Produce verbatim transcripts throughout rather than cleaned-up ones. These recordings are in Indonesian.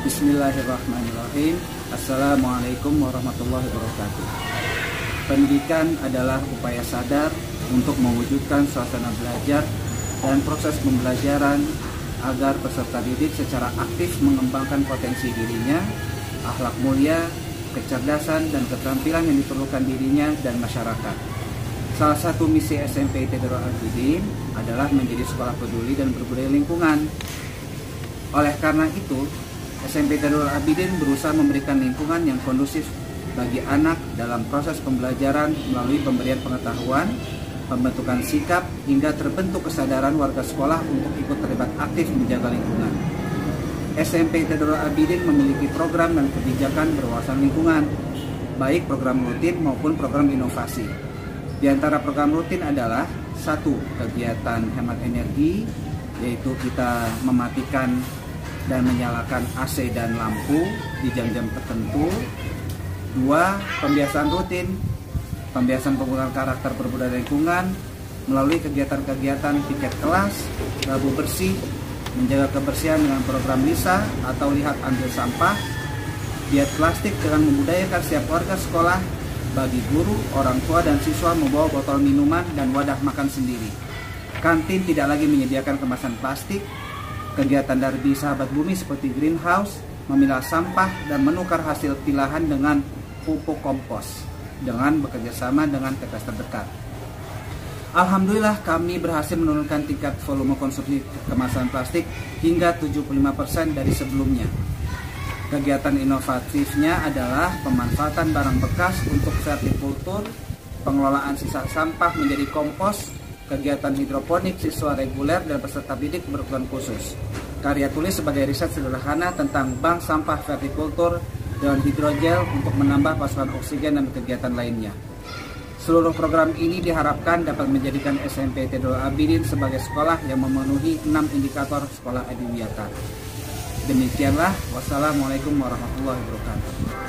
Bismillahirrahmanirrahim. Assalamualaikum warahmatullahi wabarakatuh. Pendidikan adalah upaya sadar untuk mewujudkan suasana belajar dan proses pembelajaran agar peserta didik secara aktif mengembangkan potensi dirinya, akhlak mulia, kecerdasan, dan keterampilan yang diperlukan dirinya dan masyarakat. Salah satu misi S M P I Darul Abidin adalah menjadi sekolah peduli dan berbudaya lingkungan. Oleh karena itu, S M P I Darul Abidin berusaha memberikan lingkungan yang kondusif bagi anak dalam proses pembelajaran melalui pemberian pengetahuan, pembentukan sikap, hingga terbentuk kesadaran warga sekolah untuk ikut terlibat aktif menjaga lingkungan. S M P I Darul Abidin memiliki program dan kebijakan berwawasan lingkungan, baik program rutin maupun program inovasi. Di antara program rutin adalah satu, kegiatan hemat energi, yaitu kita mematikan dan menyalakan A C dan lampu di jam-jam tertentu. Dua, pembiasaan rutin, pembiasaan penggunaan karakter berbudaya lingkungan melalui kegiatan-kegiatan piket kelas, rabu bersih, menjaga kebersihan dengan program LISA atau lihat ambil sampah, diet plastik dengan membudayakan setiap warga sekolah, bagi guru, orang tua, dan siswa membawa botol minuman dan wadah makan sendiri. Kantin tidak lagi menyediakan kemasan plastik. Kegiatan dari sahabat bumi seperti greenhouse, memilah sampah, dan menukar hasil pilahan dengan pupuk kompos dengan bekerjasama dengan T P S terdekat. Alhamdulillah kami berhasil menurunkan tingkat volume konsumsi kemasan plastik hingga tujuh puluh lima persen dari sebelumnya. Kegiatan inovatifnya adalah pemanfaatan barang bekas untuk vertikultur, pengelolaan sisa sampah menjadi kompos, kegiatan hidroponik siswa reguler dan peserta didik berkebutuhan khusus. Karya tulis sebagai riset sederhana tentang bank sampah vertikultur dan hidrogel untuk menambah pasokan oksigen dan kegiatan lainnya. Seluruh program ini diharapkan dapat menjadikan S M P I Darul Abidin sebagai sekolah yang memenuhi enam indikator sekolah adiwiyata. Demikianlah, wassalamualaikum warahmatullahi wabarakatuh.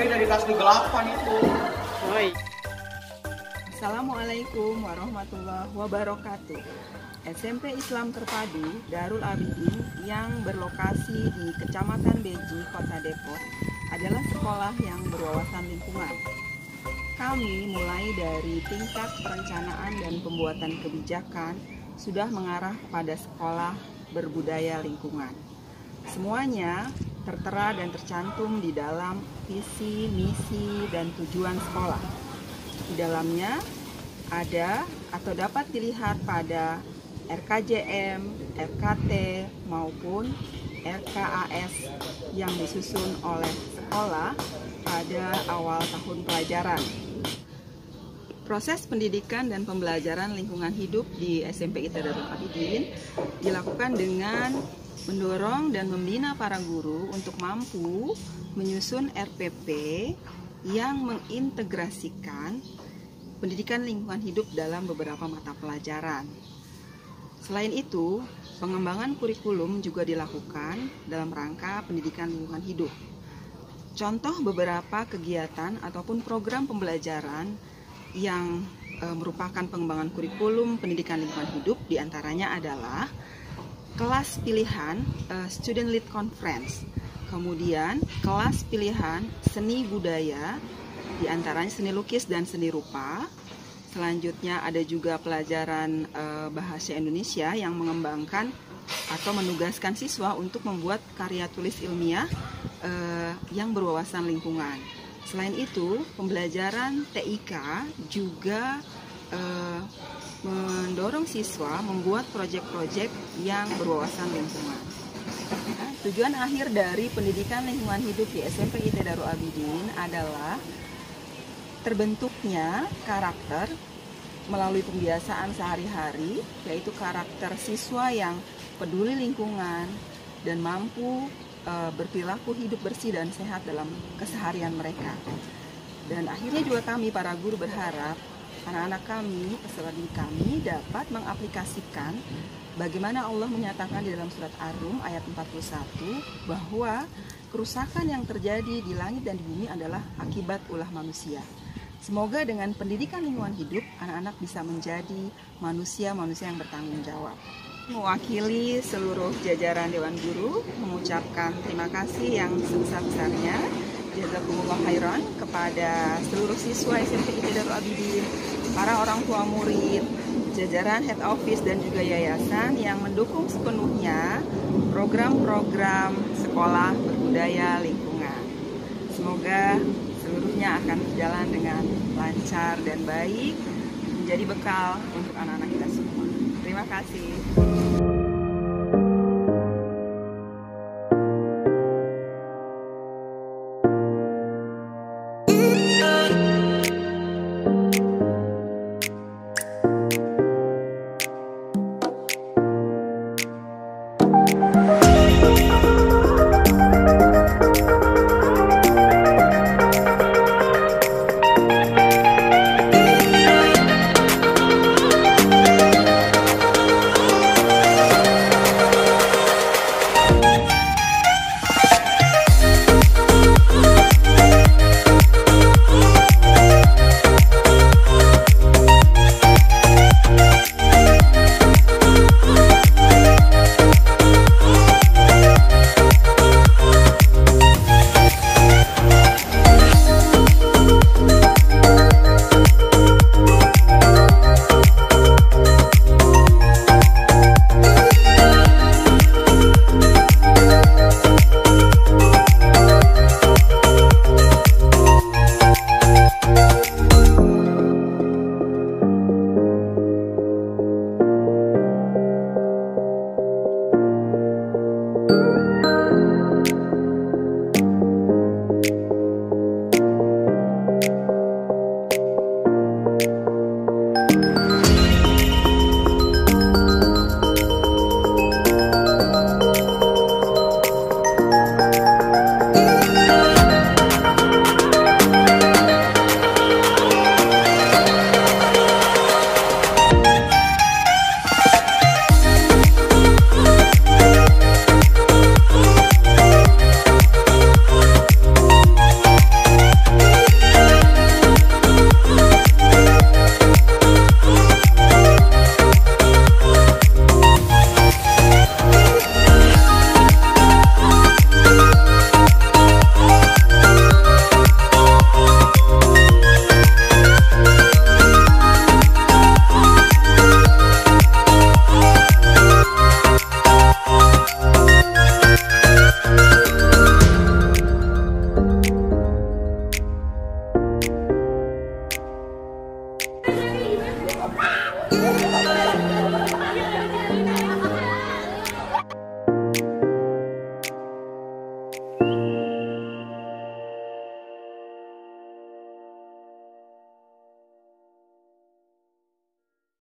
dari kelas kegelapan itu. Oi. Assalamualaikum warahmatullahi wabarakatuh. S M P Islam Terpadu Darul Abidin yang berlokasi di Kecamatan Beji, Kota Depok adalah sekolah yang berwawasan lingkungan. Kami mulai dari tingkat perencanaan dan pembuatan kebijakan sudah mengarah kepada sekolah berbudaya lingkungan. Semuanya tertera dan tercantum di dalam visi, misi, dan tujuan sekolah. Di dalamnya ada atau dapat dilihat pada R K J M, R K T, maupun R K A S yang disusun oleh sekolah pada awal tahun pelajaran. Proses pendidikan dan pembelajaran lingkungan hidup di S M P I T Darul Abidin dilakukan dengan mendorong dan membina para guru untuk mampu menyusun R P P yang mengintegrasikan pendidikan lingkungan hidup dalam beberapa mata pelajaran. Selain itu, pengembangan kurikulum juga dilakukan dalam rangka pendidikan lingkungan hidup. Contoh beberapa kegiatan ataupun program pembelajaran yang e, merupakan pengembangan kurikulum pendidikan lingkungan hidup diantaranya adalah kelas pilihan e, Student Lead Conference, kemudian kelas pilihan seni budaya, diantaranya seni lukis dan seni rupa. Selanjutnya ada juga pelajaran e, bahasa Indonesia yang mengembangkan atau menugaskan siswa untuk membuat karya tulis ilmiah e, yang berwawasan lingkungan. Selain itu, pembelajaran T I K juga e, mendorong siswa membuat proyek-proyek yang berwawasan lingkungan. Nah, tujuan akhir dari pendidikan lingkungan hidup di S M P I T Darul Abidin adalah terbentuknya karakter melalui pembiasaan sehari-hari, yaitu karakter siswa yang peduli lingkungan dan mampu e, berperilaku hidup bersih dan sehat dalam keseharian mereka. Dan akhirnya juga kami para guru berharap anak-anak kami, peserta didik kami dapat mengaplikasikan bagaimana Allah menyatakan di dalam surat Ar-Rum ayat empat puluh satu bahwa kerusakan yang terjadi di langit dan di bumi adalah akibat ulah manusia. Semoga dengan pendidikan lingkungan hidup, anak-anak bisa menjadi manusia-manusia yang bertanggung jawab. Mewakili seluruh jajaran Dewan Guru, mengucapkan terima kasih yang sebesar-besarnya, jazakumullah khairan, kepada seluruh siswa S M P I T Darul Abidin, para orang tua murid, jajaran head office dan juga yayasan yang mendukung sepenuhnya program-program sekolah berbudaya lingkungan. Semoga seluruhnya akan berjalan dengan lancar dan baik, menjadi bekal untuk anak-anak kita semua. Terima kasih.